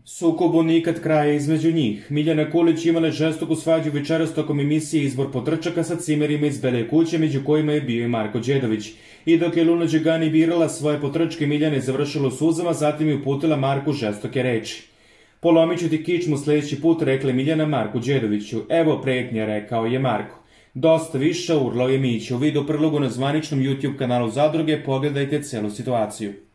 Sukobu nikad kraja između njih. Miljana Kulić imala je žestoku svađu večeras tokom emisije Izbor potrčaka sa cimerima iz Bele kuće, među kojima je bio i Marko Đedović. I dok je Luna Đegani birala svoje potrčke, Miljana je završila u suzama, zatim je uputila Marku žestoke reči. Polomit ću ti kičmu sljedeći put, rekla Miljana Marku Đedoviću. Evo pretnja, rekao je Marko. Dosta više, urlao je Mića. U video prilogu na zvaničnom YouTube kanalu Zadruge pogledajte celu situaciju.